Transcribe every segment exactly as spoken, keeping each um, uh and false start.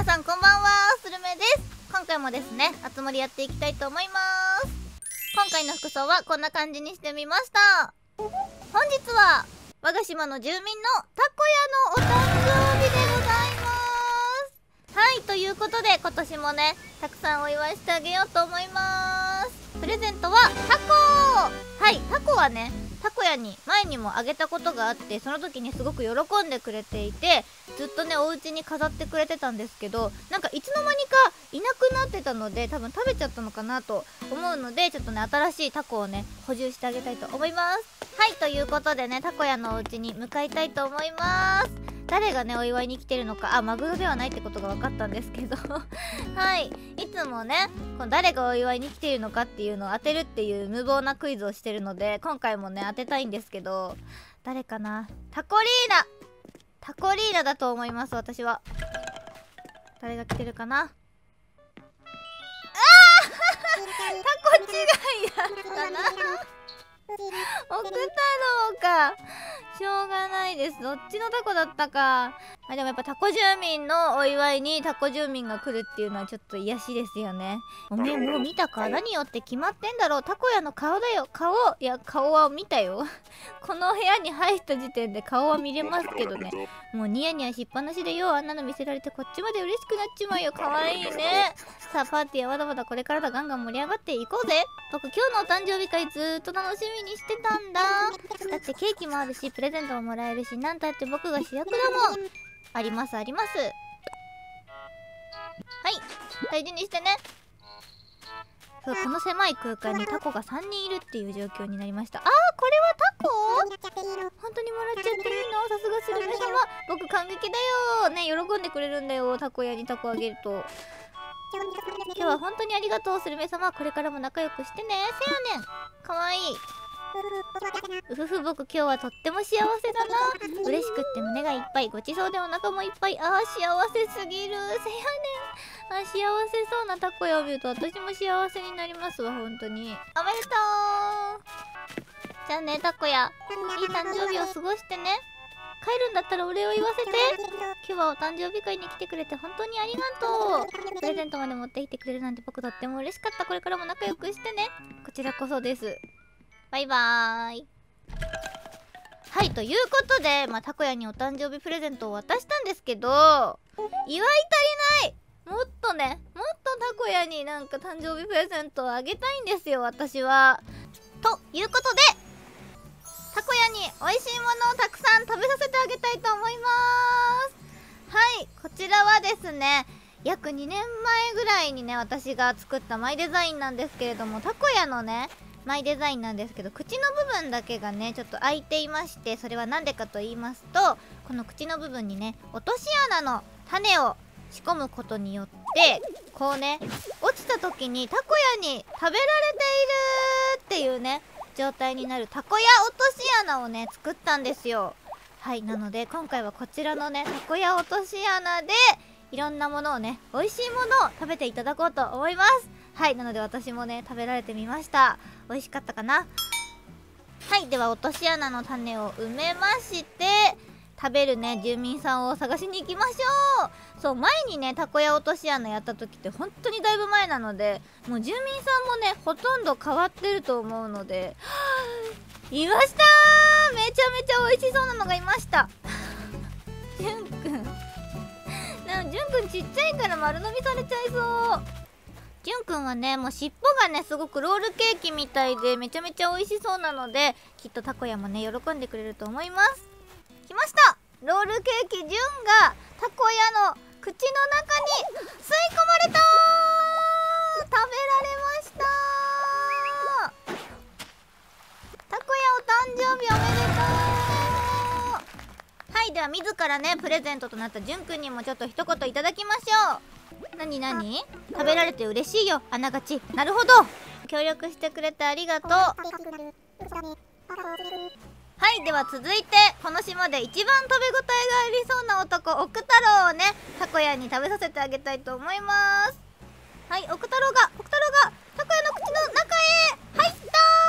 さんこんばんは、スルメです。今回もですね、あつ森やっていきたいと思います。今回の服装はこんな感じにしてみました。本日は我が島の住民のたこやのお誕生日でございます。はい、ということで今年もね、たくさんお祝いしてあげようと思います。プレゼントはタコ。はい、タコはね、たこやに前にもあげたことがあって、その時にすごく喜んでくれていて、ずっとねお家に飾ってくれてたんですけど、なんかいつの間にかいなくなってたので、多分食べちゃったのかなと思うので、ちょっとね新しいタコをね補充してあげたいと思います。はい、ということでね、たこやのお家に向かいたいと思います。誰がねお祝いに来てるのか、あ、マグロではないってことが分かったんですけどはい、いつもねこの誰がお祝いに来ているのかっていうのを当てるっていう無謀なクイズをしてるので、今回もね当てたいんですけど、誰かな。タコリーナタコリーナだと思います。私は誰が来てるかな。あータコ違いだったな奥太郎か、しょうがないです。どっちのタコだったか。まあ、でもやっぱタコ住民のお祝いにタコ住民が来るっていうのはちょっと癒しですよね。おめえもう見たか。何よって決まってんだろう。タコやの顔だよ、顔。いや顔は見たよこの部屋に入った時点で顔は見れますけどね。もうニヤニヤしっぱなしでよ、あんなの見せられてこっちまで嬉しくなっちまうよ。かわいいね。さあパーティーはまだまだこれからだ。ガンガン盛り上がっていこうぜ。僕今日のお誕生日会ずーっと楽しみにしてたんだ。だってケーキもあるし、プレゼントももらえるし、なんたって僕が主役だもん。ありますあります。はい、大事にしてね。そう、この狭い空間にタコがさんにんいるっていう状況になりました。あー、これはタコ？本当にもらっちゃっていいの？さすがスルメ様。僕感激だよね。喜んでくれるんだよ、タコ屋にタコあげると。今日は本当にありがとうスルメ様。これからも仲良くしてね。せやねん、かわいい。うふふ、僕今日はとっても幸せだな。嬉しくって胸がいっぱい、ごちそうでお腹もいっぱい。あー幸せすぎる。せやねん。あ、幸せそうなタコヤを見ると私も幸せになりますわ、本当に。おめでとう。じゃあねタコヤ、いい誕生日を過ごしてね。帰るんだったらお礼を言わせて。今日はお誕生日会に来てくれて本当にありがとう。プレゼントまで持ってきてくれるなんて僕とっても嬉しかった。これからも仲良くしてね。こちらこそです。バイバーイ。はい、ということで、まあ、タコヤにお誕生日プレゼントを渡したんですけど、祝い足りない。もっとね、もっとタコヤになんか誕生日プレゼントをあげたいんですよ、私は。ということで、タコヤに美味しいものをたくさん食べさせてあげたいと思います。はい、こちらはですね、約にねんまえぐらいにね、私が作ったマイデザインなんですけれども、タコヤのね、マイデザインなんですけど、口の部分だけがねちょっと開いていまして、それは何でかと言いますと、この口の部分にね落とし穴の種を仕込むことによって、こうね落ちた時にタコヤに食べられているっていうね状態になるタコヤ落とし穴をね作ったんですよ。はい、なので今回はこちらのねタコヤ落とし穴でいろんなものをね、美味しいものを食べていただこうと思います。はい、なので私もね食べられてみました。美味しかったかな。はい、では落とし穴の種を埋めまして、食べるね住民さんを探しに行きましょう。そう、前にねタコヤ落とし穴やった時って本当にだいぶ前なので、もう住民さんもねほとんど変わってると思うので、いましたー、めちゃめちゃ美味しそうなのがいましたじゅんくんでもじゅんくんちっちゃいから丸飲みされちゃいそう。じゅんくんはねもう尻尾がねすごくロールケーキみたいでめちゃめちゃ美味しそうなので、きっとタコヤもね喜んでくれると思います。来ました、ロールケーキじゅんがタコヤの口の中に吸い込まれたー。食べられましたー。タコヤお誕生日おめでとう。はい、では自らねプレゼントとなったじゅんくんにもちょっと一言いただきましょう。なになに？食べられて嬉しいよ、あながち。なるほど、協力してくれてありがとう。はい、では続いてこの島で一番食べ応えがありそうな男、奥太郎をねタコヤに食べさせてあげたいと思います。はい、奥太郎が奥太郎がタコヤの口の中へ入ったー。食べられて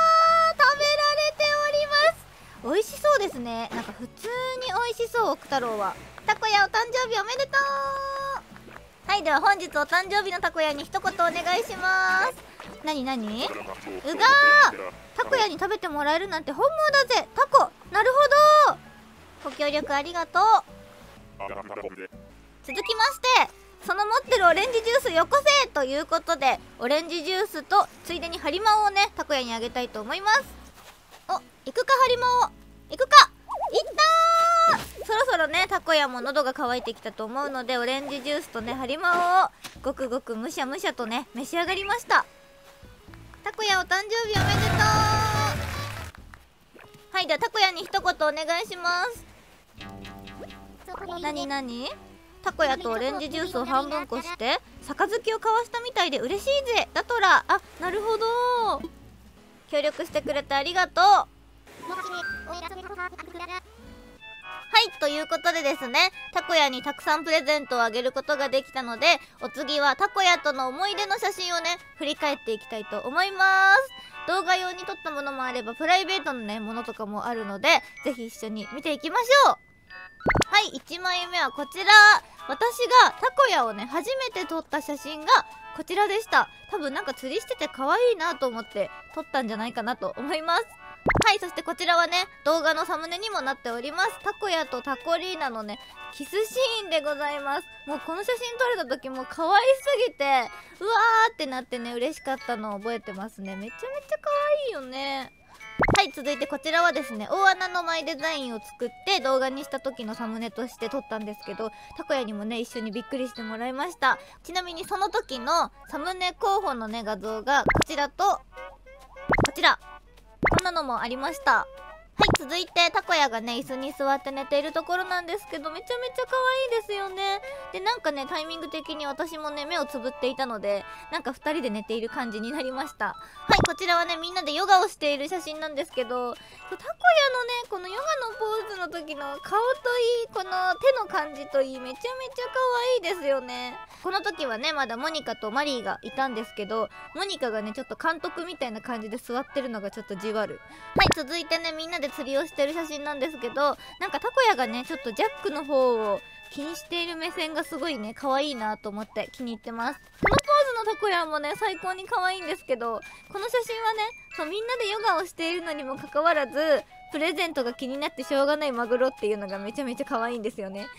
おります。美味しそうですね。なんか普通に美味しそう。奥太郎はタコヤお誕生日おめでとう。 はい、では本日お誕生日のたこやに一言お願いします。なになに？うがー、たこやに食べてもらえるなんて本望だぜ。タコ、なるほど。ご協力ありがとう。続きまして、その持ってるオレンジジュースよこせということで、オレンジジュースとついでにハリマオをね、たこやにあげたいと思います。お、行くかハリマオ、行くか。いったー。そろそろね、たこやも喉が渇いてきたと思うので、オレンジジュースとね、ハリマオをごくごくむしゃむしゃとね、召し上がりました。たこやお誕生日おめでとう。はい、ではたこやに一言お願いします。なになに？たこやとオレンジジュースを半分こして杯を交わしたみたいで嬉しいぜだとら。あ、なるほど。協力してくれてありがとう。はい、ということでですね、たこやにたくさんプレゼントをあげることができたので、お次はたこやとの思い出の写真をね、振り返っていきたいと思います。動画用に撮ったものもあればプライベートのねものとかもあるので、ぜひ一緒に見ていきましょう。はい、いちまいめはこちら。私がたこやをね初めて撮った写真がこちらでした。多分なんか釣りしてて可愛いなと思って撮ったんじゃないかなと思います。はい、そしてこちらはね動画のサムネにもなっております。たこやとタコリーナのねキスシーンでございます。もうこの写真撮れた時も可愛すぎてうわーってなってね嬉しかったのを覚えてますね。めちゃめちゃ可愛いよね。はい、続いてこちらはですね、大穴のマイデザインを作って動画にした時のサムネとして撮ったんですけど、たこやにもね一緒にびっくりしてもらいました。ちなみにその時のサムネ候補のね画像がこちらとこちら、こんなのもありました。はい、続いてたこやがね椅子に座って寝ているところなんですけど、めちゃめちゃ可愛いですよね。で、なんかねタイミング的に私もね目をつぶっていたので、なんかふたりで寝ている感じになりました。はい、こちらはねみんなでヨガをしている写真なんですけど、たこやのねこのヨガのポーズの時の顔といい、この手の感じといい、めちゃめちゃ可愛いですよね。この時はねまだモニカとマリーがいたんですけど、モニカがねちょっと監督みたいな感じで座ってるのがちょっとじわる。はい、続いてねみんなで釣りをしてる写真なんですけど、なんかたこやがねちょっとジャックの方を気にしている目線がすごいね可愛いなと思って気に入ってます。このポーズのたこやもね最高に可愛いんですけど、この写真はねそうみんなでヨガをしているのにもかかわらずプレゼントが気になってしょうがないマグロっていうのがめちゃめちゃ可愛いんですよね。はい、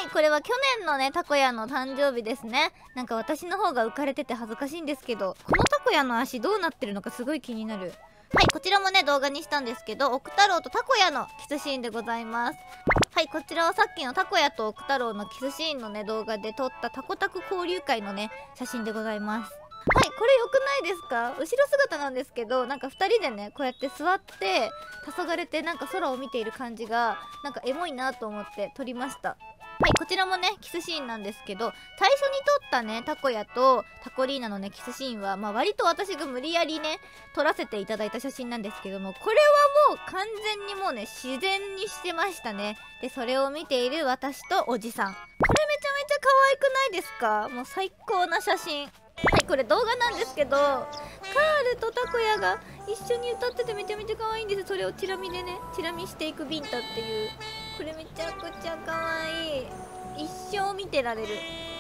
これは去年のねたこやの誕生日ですね。なんか私の方が浮かれてて恥ずかしいんですけど、このたこやの足どうなってるのかすごい気になる。はい、こちらもね動画にしたんですけど、奥太郎とたこやのキスシーンでございます。はい、こちらはさっきのたこやと奥太郎のキスシーンのね動画で撮ったタコタク交流会のね写真でございます。はい、これ良くないですか？後ろ姿なんですけど、なんかふたりでねこうやって座って黄昏てなんか空を見ている感じがなんかエモいなと思って撮りました。はい、こちらもねキスシーンなんですけど、最初に撮ったねたこやとタコリーナのねキスシーンはまあ割と私が無理やりね撮らせていただいた写真なんですけども、これはもう完全にもうね自然にしてましたね。で、それを見ている私とおじさん、これめちゃめちゃ可愛くないですか？もう最高な写真。はい、これ動画なんですけど、カールとタコヤが一緒に歌っててめちゃめちゃ可愛いんです。それをチラ見でねチラ見していくビンタっていう、これめちゃくちゃ可愛い。一生見てられる。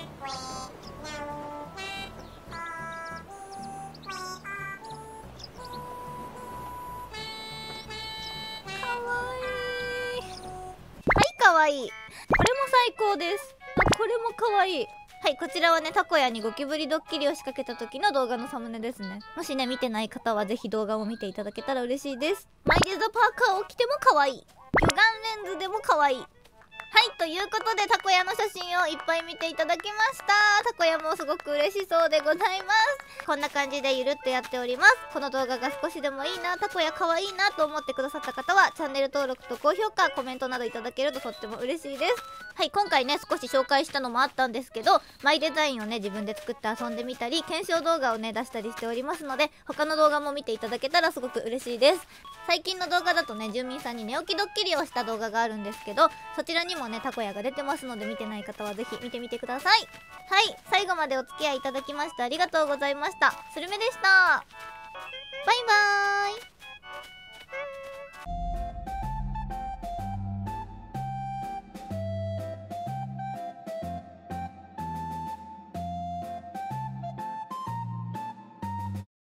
可愛い。はい、可愛い。これも最高です。あ、これも可愛い。はい、こちらはねたこやにゴキブリドッキリを仕掛けた時の動画のサムネですね。もしね見てない方はぜひ動画を見ていただけたら嬉しいです。マイデザパーカーを着ても可愛い、魚眼レンズでも可愛い。はい、ということでたこやの写真をいっぱい見ていただきました。たこやもすごく嬉しそうでございます。こんな感じでゆるっとやっております。この動画が少しでもいいな、たこや可愛いなと思ってくださった方はチャンネル登録と高評価、コメントなどいただけるととっても嬉しいです。はい、今回ね少し紹介したのもあったんですけど、マイデザインをね自分で作って遊んでみたり検証動画をね出したりしておりますので、他の動画も見ていただけたらすごく嬉しいです。最近の動画だとね住民さんに寝起きドッキリをした動画があるんですけど、そちらにもねたこやが出てますので、見てない方はぜひ見てみてください。はい、最後までお付き合いいただきましてありがとうございました。スルメでした。バイバーイ。